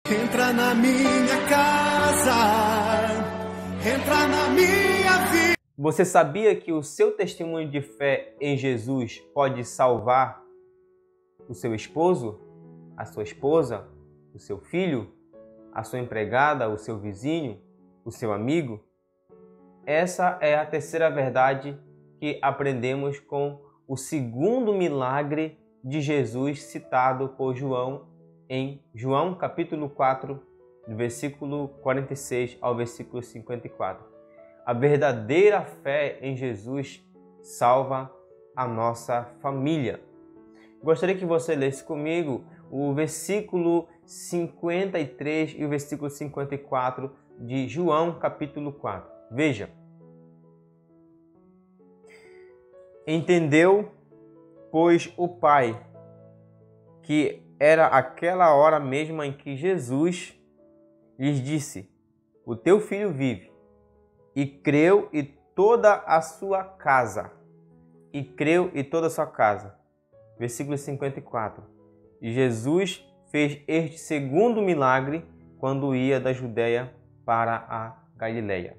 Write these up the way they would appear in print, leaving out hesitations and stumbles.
Entra na minha casa, entra na minha vida. Você sabia que o seu testemunho de fé em Jesus pode salvar o seu esposo, a sua esposa, o seu filho, a sua empregada, o seu vizinho, o seu amigo? Essa é a terceira verdade que aprendemos com o segundo milagre de Jesus citado por João em João capítulo 4, do versículo 46 ao versículo 54. A verdadeira fé em Jesus salva a nossa família. Gostaria que você lesse comigo o versículo 53 e o versículo 54 de João capítulo 4. Veja. Entendeu, pois, o Pai, que era aquela hora mesma em que Jesus lhes disse: o teu filho vive. E creu e toda a sua casa. E creu e toda a sua casa. Versículo 54. E Jesus fez este segundo milagre quando ia da Judéia para a Galileia.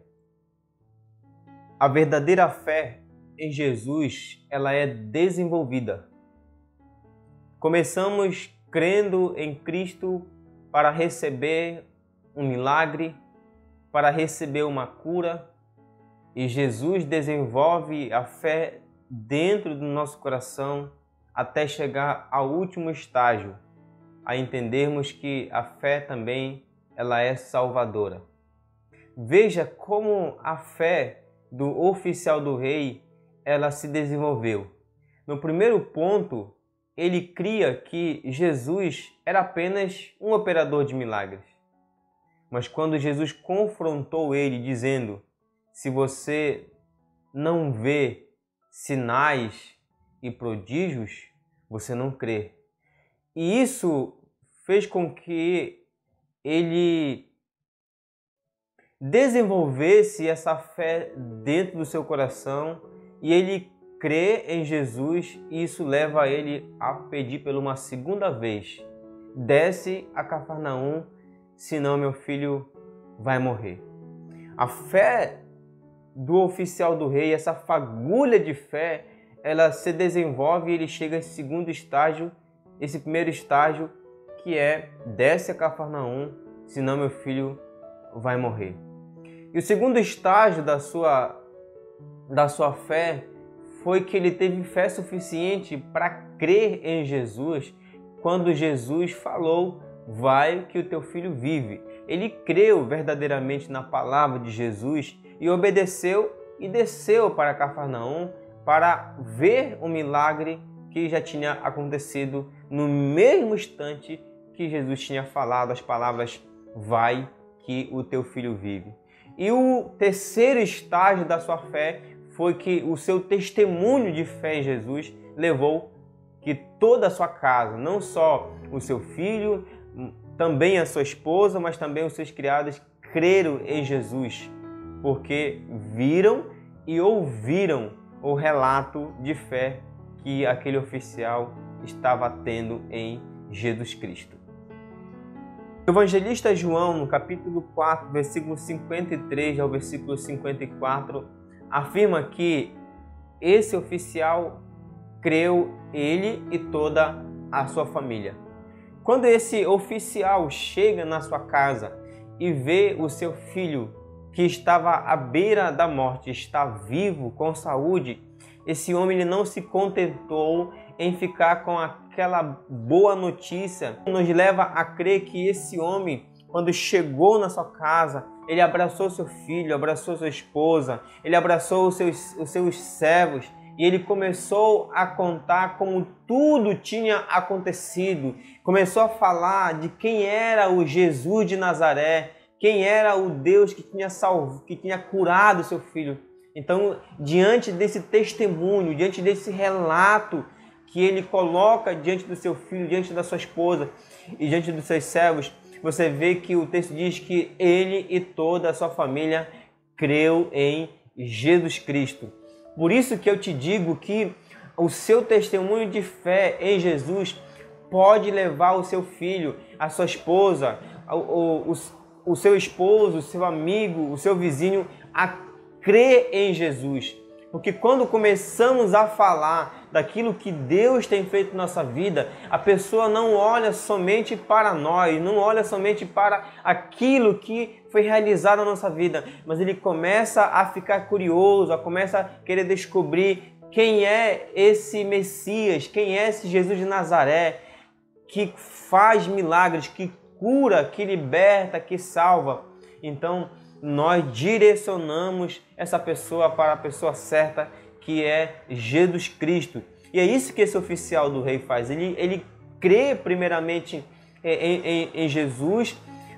A verdadeira fé em Jesus, ela é desenvolvida. Começamos crendo em Cristo para receber um milagre, para receber uma cura, e Jesus desenvolve a fé dentro do nosso coração até chegar ao último estágio, a entendermos que a fé também ela é salvadora. Veja como a fé do oficial do rei ela se desenvolveu. No primeiro ponto, ele cria que Jesus era apenas um operador de milagres. Mas quando Jesus confrontou ele dizendo: se você não vê sinais e prodígios, você não crê. E isso fez com que ele desenvolvesse essa fé dentro do seu coração e ele crê em Jesus, e isso leva ele a pedir por uma segunda vez: desce a Cafarnaum, senão meu filho vai morrer. A fé do oficial do rei, essa fagulha de fé, ela se desenvolve e ele chega a esse segundo estágio, esse primeiro estágio que é: desce a Cafarnaum, senão meu filho vai morrer. E o segundo estágio da sua fé foi que ele teve fé suficiente para crer em Jesus quando Jesus falou: vai que o teu filho vive. Ele creu verdadeiramente na palavra de Jesus e obedeceu e desceu para Cafarnaum para ver o milagre que já tinha acontecido no mesmo instante que Jesus tinha falado as palavras: vai que o teu filho vive. E o terceiro estágio da sua fé foi que o seu testemunho de fé em Jesus levou que toda a sua casa, não só o seu filho, também a sua esposa, mas também os seus criados, creram em Jesus, porque viram e ouviram o relato de fé que aquele oficial estava tendo em Jesus Cristo. O evangelista João, no capítulo 4, versículo 53 ao versículo 54, afirma que esse oficial creu, ele e toda a sua família. Quando esse oficial chega na sua casa e vê o seu filho que estava à beira da morte, está vivo, com saúde, esse homem ele não se contentou em ficar com aquela boa notícia. Nos leva a crer que esse homem, quando chegou na sua casa, ele abraçou seu filho, abraçou sua esposa, ele abraçou os seus servos e ele começou a contar como tudo tinha acontecido. Começou a falar de quem era o Jesus de Nazaré, quem era o Deus que tinha salvo, que tinha curado seu filho. Então, diante desse testemunho, diante desse relato que ele coloca diante do seu filho, diante da sua esposa e diante dos seus servos, você vê que o texto diz que ele e toda a sua família creu em Jesus Cristo. Por isso que eu te digo que o seu testemunho de fé em Jesus pode levar o seu filho, a sua esposa, o seu esposo, o seu amigo, o seu vizinho a crer em Jesus. Porque quando começamos a falar daquilo que Deus tem feito na nossa vida, a pessoa não olha somente para nós, não olha somente para aquilo que foi realizado na nossa vida, mas ele começa a ficar curioso, começa a querer descobrir quem é esse Messias, quem é esse Jesus de Nazaré, que faz milagres, que cura, que liberta, que salva. Então, nós direcionamos essa pessoa para a pessoa certa, que é Jesus Cristo. E é isso que esse oficial do rei faz. Ele crê primeiramente em Jesus,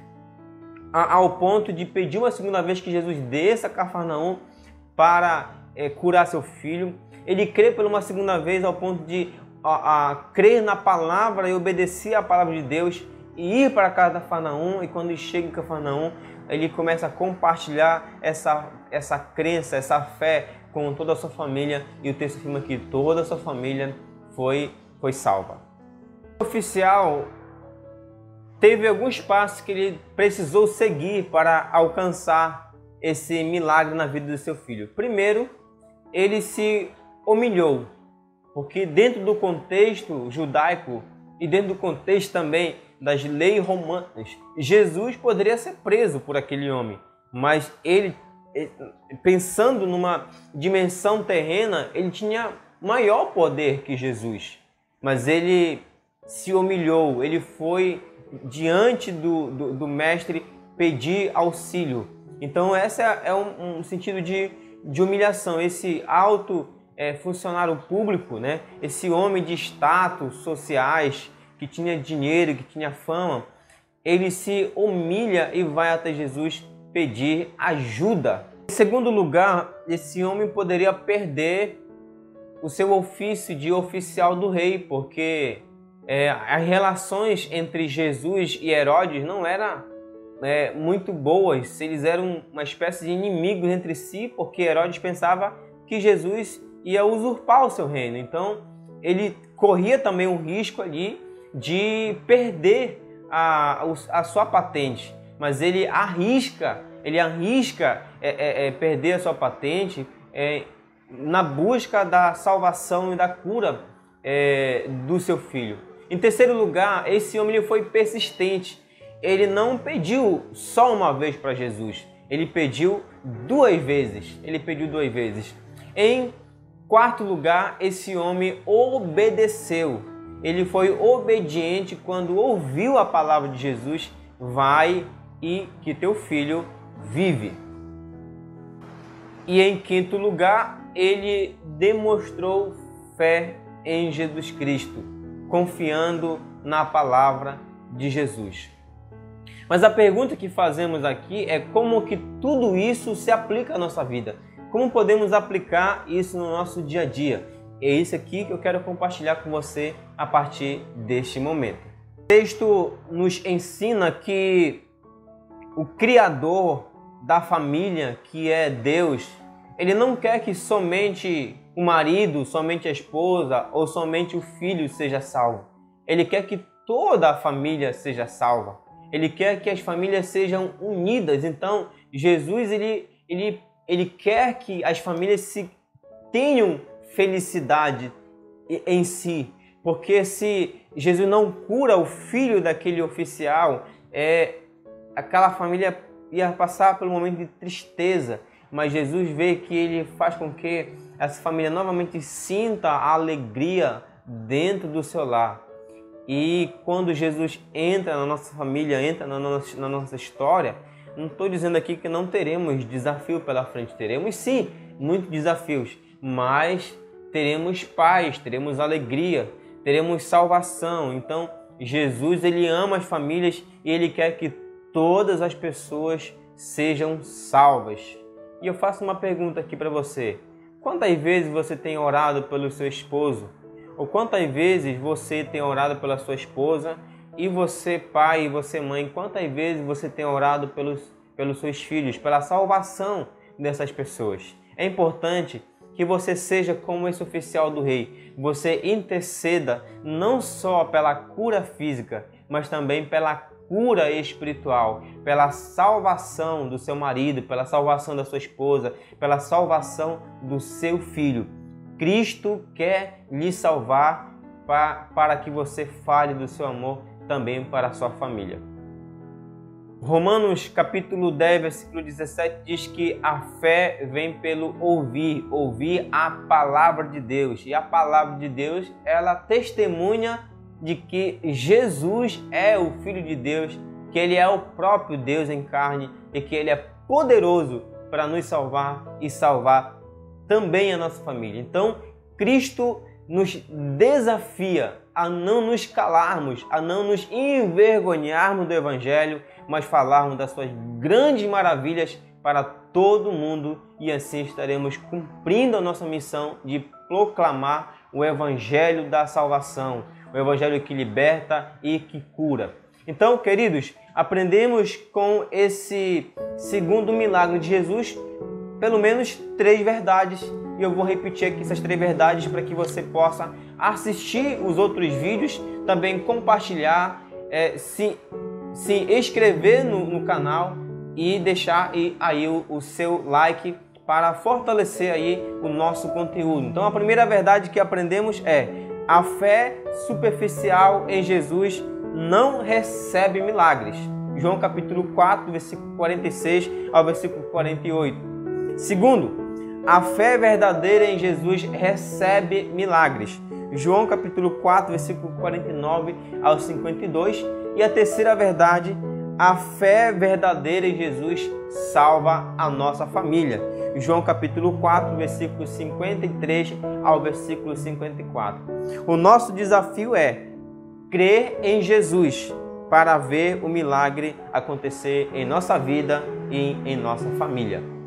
ao ponto de pedir uma segunda vez que Jesus desça a Cafarnaum para curar seu filho. Ele crê por uma segunda vez ao ponto de crer na palavra e obedecer à palavra de Deus e ir para a casa de Cafarnaum. E quando ele chega em Cafarnaum, ele começa a compartilhar essa crença, essa fé com toda a sua família, e o texto afirma que toda a sua família foi salva. O oficial teve alguns passos que ele precisou seguir para alcançar esse milagre na vida do seu filho. Primeiro, ele se humilhou, porque dentro do contexto judaico e dentro do contexto também das leis romanas, Jesus poderia ser preso por aquele homem, mas ele, pensando numa dimensão terrena, ele tinha maior poder que Jesus. Mas ele se humilhou, ele foi diante do mestre pedir auxílio. Então esse é um sentido de humilhação, esse funcionário público, né? Esse homem de status sociais, que tinha dinheiro, que tinha fama, ele se humilha e vai até Jesus pedir ajuda. Em segundo lugar, esse homem poderia perder o seu ofício de oficial do rei, porque as relações entre Jesus e Herodes não eram muito boas. Eles eram uma espécie de inimigos entre si, porque Herodes pensava que Jesus ia usurpar o seu reino. Então, ele corria também um risco ali de perder a sua patente, mas ele arrisca perder a sua patente na busca da salvação e da cura do seu filho. Em terceiro lugar, esse homem ele foi persistente. Ele não pediu só uma vez para Jesus, ele pediu duas vezes. Em quarto lugar, esse homem obedeceu. Ele foi obediente quando ouviu a palavra de Jesus: vai e que teu filho vive. E em quinto lugar, ele demonstrou fé em Jesus Cristo, confiando na palavra de Jesus. Mas a pergunta que fazemos aqui é como que tudo isso se aplica à nossa vida? Como podemos aplicar isso no nosso dia a dia? É isso aqui que eu quero compartilhar com você a partir deste momento. O texto nos ensina que o Criador da família, que é Deus, ele não quer que somente o marido, somente a esposa ou somente o filho seja salvo. Ele quer que toda a família seja salva. Ele quer que as famílias sejam unidas. Então, Jesus ele quer que as famílias se tenham felicidade em si, porque se Jesus não cura o filho daquele oficial, aquela família ia passar por um momento de tristeza, mas Jesus vê que ele faz com que essa família novamente sinta a alegria dentro do seu lar. E quando Jesus entra na nossa família, entra na nossa história, não estou dizendo aqui que não teremos desafio pela frente, teremos sim muitos desafios, mas teremos paz, teremos alegria, teremos salvação. Então, Jesus ele ama as famílias e ele quer que todas as pessoas sejam salvas. E eu faço uma pergunta aqui para você. Quantas vezes você tem orado pelo seu esposo? Ou quantas vezes você tem orado pela sua esposa? E você, pai, e você, mãe, quantas vezes você tem orado pelos seus filhos, pela salvação dessas pessoas? É importante que você seja como esse oficial do rei. Você interceda não só pela cura física, mas também pela cura espiritual, pela salvação do seu marido, pela salvação da sua esposa, pela salvação do seu filho. Cristo quer lhe salvar para que você fale do seu amor também para a sua família. Romanos capítulo 10, versículo 17 diz que a fé vem pelo ouvir a palavra de Deus. E a palavra de Deus, ela testemunha de que Jesus é o Filho de Deus, que Ele é o próprio Deus em carne e que Ele é poderoso para nos salvar e salvar também a nossa família. Então, Cristo nos desafia a não nos calarmos, a não nos envergonharmos do Evangelho, mas falarmos das suas grandes maravilhas para todo mundo, e assim estaremos cumprindo a nossa missão de proclamar o Evangelho da salvação, o Evangelho que liberta e que cura. Então, queridos, aprendemos com esse segundo milagre de Jesus pelo menos 3 verdades, e eu vou repetir aqui essas 3 verdades para que você possa assistir os outros vídeos, também compartilhar, se inscrever no canal e deixar aí o seu like para fortalecer aí o nosso conteúdo. Então, a primeira verdade que aprendemos é: a fé superficial em Jesus não recebe milagres. João capítulo 4, versículo 46 ao versículo 48. Segundo, a fé verdadeira em Jesus recebe milagres. João capítulo 4, versículo 49 ao 52. E a terceira verdade, a fé verdadeira em Jesus salva a nossa família. João capítulo 4, versículo 53 ao versículo 54. O nosso desafio é crer em Jesus para ver o milagre acontecer em nossa vida e em nossa família.